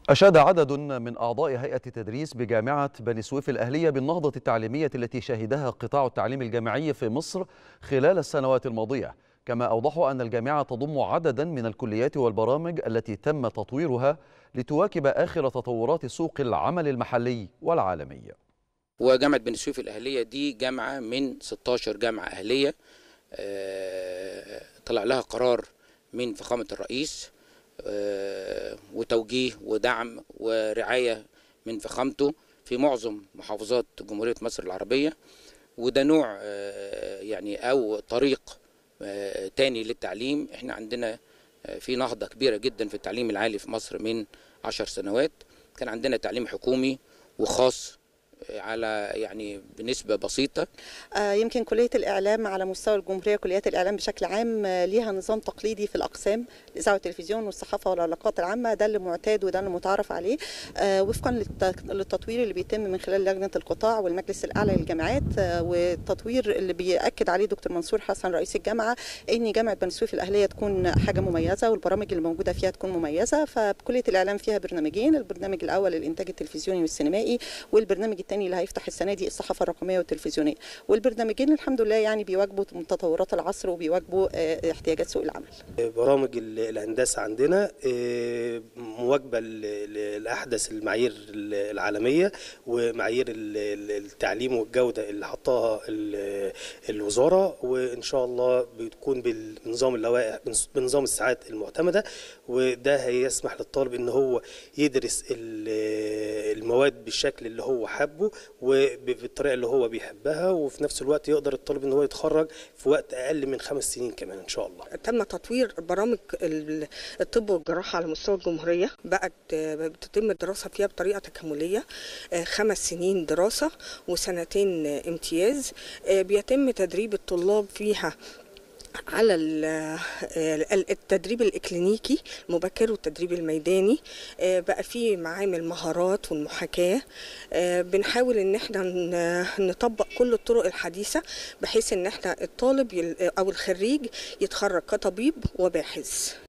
أشاد عدد من أعضاء هيئة التدريس بجامعة بني سويف الأهلية بالنهضة التعليمية التي شهدها قطاع التعليم الجامعي في مصر خلال السنوات الماضية، كما أوضحوا أن الجامعة تضم عددا من الكليات والبرامج التي تم تطويرها لتواكب آخر تطورات سوق العمل المحلي والعالمي. وجامعة بني سويف الأهلية دي جامعة من 16 جامعة أهلية، طلع لها قرار من فخامة الرئيس وتوجيه ودعم ورعاية من فخامته في معظم محافظات جمهورية مصر العربية. وده نوع يعني أو طريق تاني للتعليم. احنا عندنا في نهضة كبيرة جدا في التعليم العالي في مصر من 10 سنوات. كان عندنا تعليم حكومي وخاص على يعني بنسبة بسيطة. يمكن كلية الإعلام على مستوى الجمهورية، كليات الإعلام بشكل عام ليها نظام تقليدي في الأقسام، الإذاعة والتلفزيون والصحافة والعلاقات العامة. ده اللي معتاد وده اللي متعارف عليه وفقا للتطوير اللي بيتم من خلال لجنة القطاع والمجلس الأعلى للجامعات، والتطوير اللي بيأكد عليه دكتور منصور حسن رئيس الجامعة إن جامعة بني سويف الأهلية تكون حاجة مميزة والبرامج اللي موجودة فيها تكون مميزة. فكلية الإعلام فيها برنامجين، البرنامج الأول الإنتاج التلفزيوني والسينمائي، والبرنامج الثاني اللي هيفتح السنه دي الصحافه الرقميه والتلفزيونيه. والبرنامجين الحمد لله يعني بيواجبوا تطورات العصر وبيواجبوا احتياجات سوق العمل. برامج الهندسه عندنا مواكبه لاحدث المعايير العالميه ومعايير التعليم والجوده اللي حطاها الوزاره، وان شاء الله بتكون بنظام اللوائح بنظام الساعات المعتمده، وده هيسمح للطالب ان هو يدرس المواد بالشكل اللي هو حابه وبالطريقه اللي هو بيحبها، وفي نفس الوقت يقدر الطالب ان هو يتخرج في وقت اقل من 5 سنين كمان ان شاء الله. تم تطوير برامج الطب والجراحه على مستوى الجمهوريه، بقت بتتم الدراسه فيها بطريقه تكامليه، 5 سنين دراسه وسنتين امتياز. بيتم تدريب الطلاب فيها على التدريب الإكلينيكي المبكر والتدريب الميداني. بقى فيه معامل مهارات والمحاكاة. بنحاول ان احنا نطبق كل الطرق الحديثة بحيث ان احنا الطالب او الخريج يتخرج كطبيب وباحث.